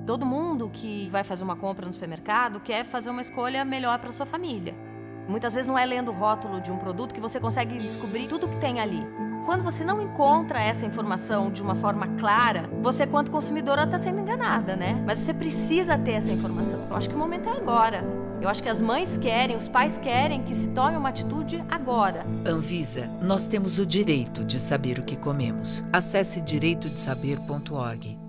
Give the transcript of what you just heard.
Todo mundo que vai fazer uma compra no supermercado quer fazer uma escolha melhor para sua família. Muitas vezes não é lendo o rótulo de um produto que você consegue descobrir tudo que tem ali. Quando você não encontra essa informação de uma forma clara, você, quanto consumidora, está sendo enganada, né? Mas você precisa ter essa informação. Eu acho que o momento é agora. Eu acho que as mães querem, os pais querem que se tome uma atitude agora. Anvisa, nós temos o direito de saber o que comemos. Acesse direitodesaber.org.